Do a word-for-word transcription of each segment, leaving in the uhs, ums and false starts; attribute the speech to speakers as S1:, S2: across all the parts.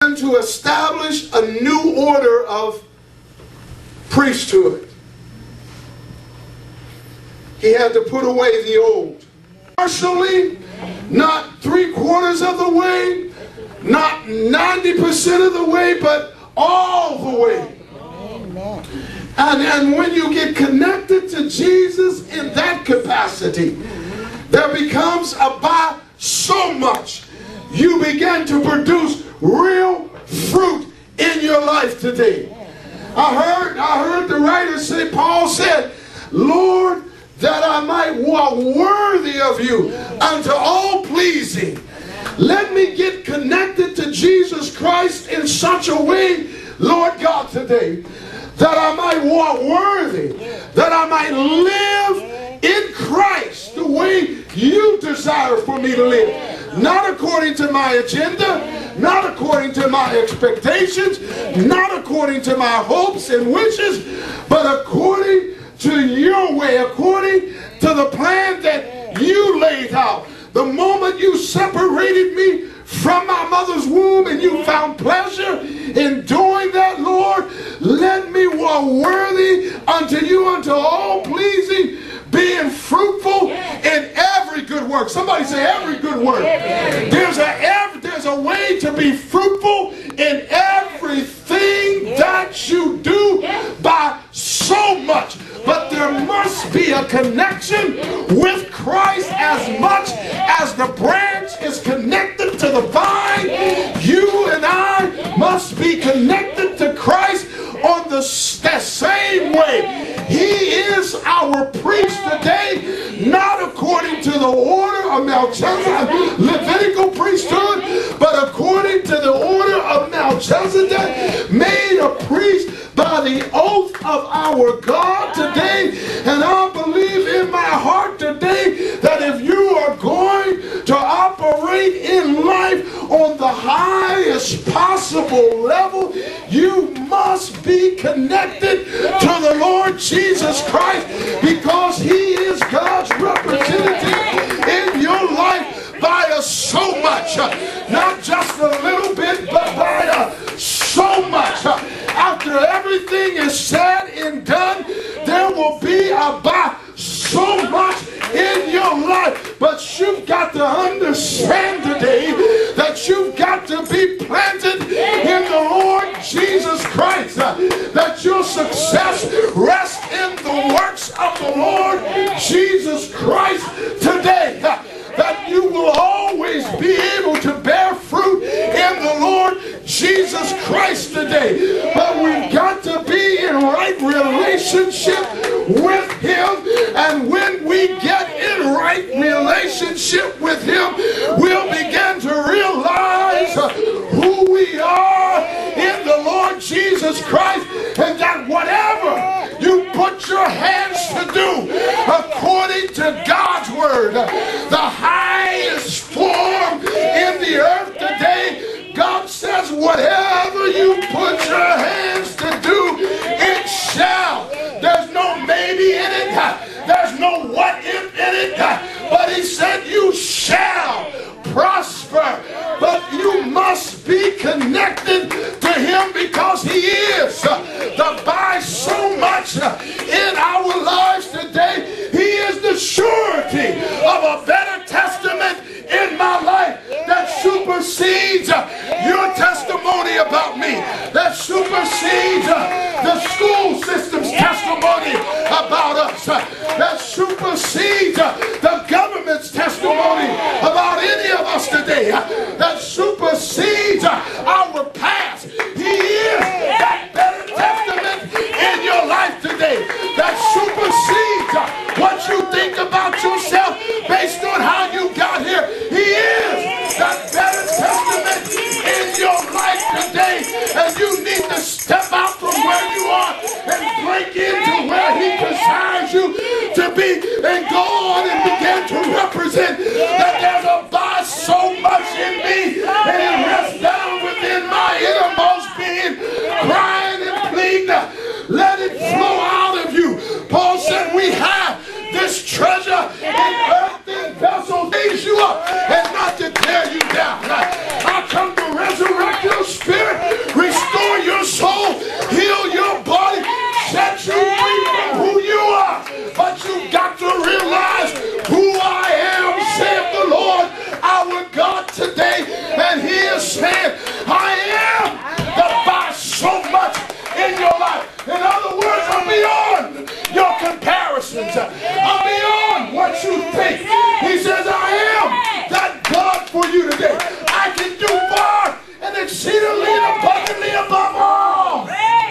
S1: to establish a new order of priesthood. He had to put away the old. Partially, not three quarters of the way, not ninety percent of the way, but all the way. Amen. And, and when you get connected to Jesus in that capacity, there becomes a by so much. You begin to produce real fruit in your life today. I heard, I heard the writer say, Paul said, Lord, that I might walk worthy of you unto all pleasing. Let me get connected to Jesus Christ in such a way, Lord God, today, that I might walk worthy, that I might live in Christ the way you desire for me to live. Not according to my agenda, not according to my expectations, not according to my hopes and wishes, but according to your way, according to the plan that you laid out. The moment you separated me from my mother's womb and you found pleasure in doing that, Lord, let me walk worthy unto you, unto all pleasing, being fruitful in every good work. Somebody say every good work. There's a, every, there's a way to be fruitful in everything that you do by so much. But there must be a connection with Christ as much as the branch is connected to the vine. You and I must be connected to Christ on the that same way. He is our priest today, not according to the order of Melchizedek, Levitical priesthood, but according to the order of Melchizedek, made a priest by the oath of our God today. And I believe in my heart today that if you are going to operate in life on the highest possible level, you must be connected to the Lord Jesus Christ, because He is God's representative in your life by a so much, not just a little bit, but by a so much. After everything is said and done, there will be a by so much in your life. But you've got to understand today that you've got to be planted in the Lord Jesus Christ. That your success rests in the works of the Lord Jesus Christ today. That you will always be able to bear fruit in the Lord Jesus Christ today. But we've got to be in right relationship with Him. And when we get in right relationship with Him, we'll begin to realize who we are in the Lord Jesus Christ. And that whatever you put your hands to do according to God's word, the highest form in the earth today, God says whatever you put your hands to do, it shall. There's no maybe in it. There's no what if in it. But He said you shall prosper. But you must be connected to Him, because He is the by so much in our lives today. He is the surety of a better testament in my life that supersedes your testimony about me, that supersedes the school system's testimony about us, that supersedes the government's testimony about any of us today, that supersedes our past. He is that better testament in your life today, that supersedes what you think about yourself based on how you got here. He is that better testament in your life today, and you need to step out from where you are and break into where He desires you to be, and go on and begin to represent that there's a by so much in me, and it rests down within my innermost being, crying and pleading. Let it flow out of you. Paul said we have this treasure in earthen vessels, raise you up and not to tear you down. I come to resurrect your spirit. exceedingly and abundantly above all.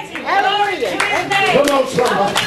S1: Come on, somebody.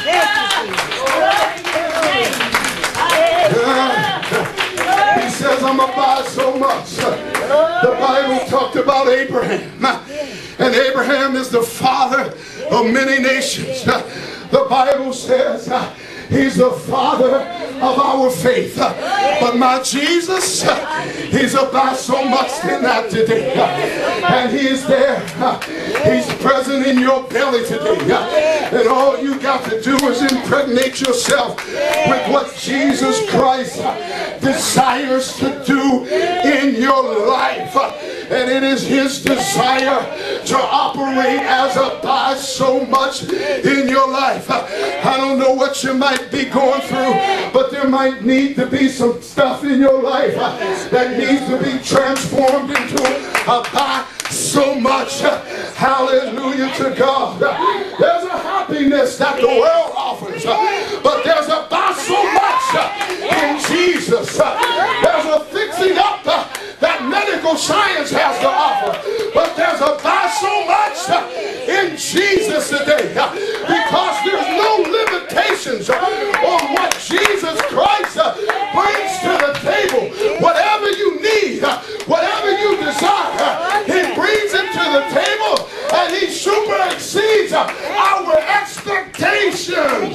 S1: Uh, he says, I'm going to buy so much. The Bible talked about Abraham. And Abraham is the father of many nations. The Bible says uh, he's the father of our faith. But my Jesus, uh, he's about so much in that today. Uh, and he is there. Uh, he's present in your belly today. Uh, and all you got to do is impregnate yourself with what Jesus Christ uh, desires to do in your life. Uh, and it is his desire to operate as a by so much in your life. I don't know what you might be going through, but there might need to be some stuff in your life that needs to be transformed into a by so much. Hallelujah to God. There's a happiness that the world offers, but there's a by so much in Jesus. There's a fixing up that medical science has to offer, but there's a by so much in Jesus today, because there's no limitations on what Jesus Christ brings to the table. Whatever you need, whatever you desire, he brings it to the table, and he super exceeds our expectations.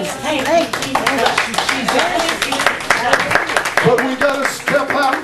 S1: But we got to step out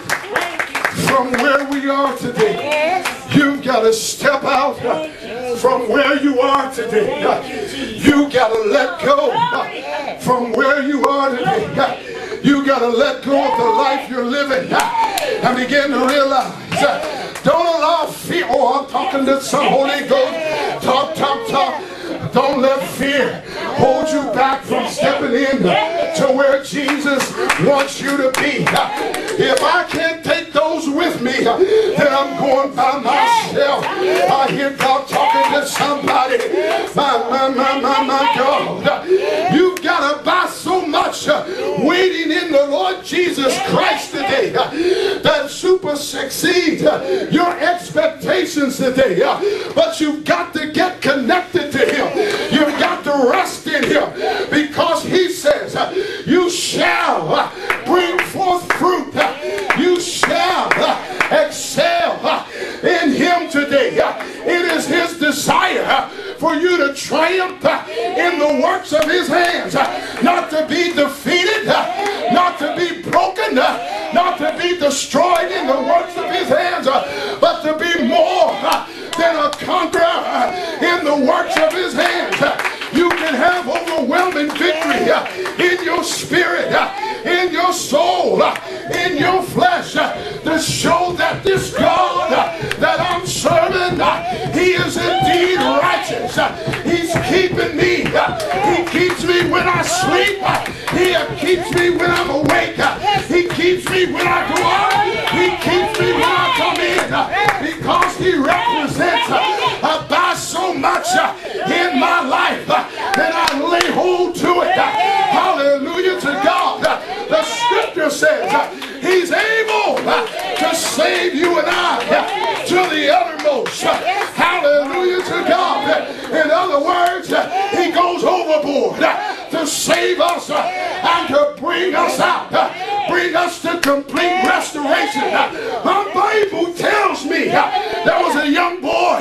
S1: from where we are today. You've got to step out from where you are today. You got to let go from where you are today. You got to let go of the life you're living and begin to realize. Don't allow fear. Oh, I'm talking to some Holy Ghost. Talk, talk, talk. Don't let fear hold you back from stepping in to where Jesus wants you to be. If I can't take those with me, then I'm going by myself. I hear God talking to somebody. My, my, my, my, my God. You've got to buy so much waiting in the Lord Jesus Christ today that super succeeds your expectations today. But you've got to get connected to him. You've got to rest in him, because he says you shall bring forth fruit. You shall excel in him today. It is his desire for you to triumph in the works of his hands, not to be defeated, not to be broken, not to be destroyed in the works of his hands, but to be more than a conqueror in the works of his hands. You can have overwhelming victory in your spirit, in your soul, in your flesh, to show that this God that I'm serving, he is indeed righteous. He's keeping me. He keeps me when I sleep. He keeps me when I'm awake. He keeps me when I go out. He keeps me when I come in, because he represents uh, by so much uh, in my life uh, that I lay hold to it. Uh, hallelujah to God. Uh, the scripture says uh, he's able uh, to save you and I uh, to the uttermost. Uh, hallelujah to God. Uh, in other words, uh, he goes overboard uh, to save us uh, and to bring us out, uh, bring us to complete restoration. Uh, my Bible tells me uh, there was a young boy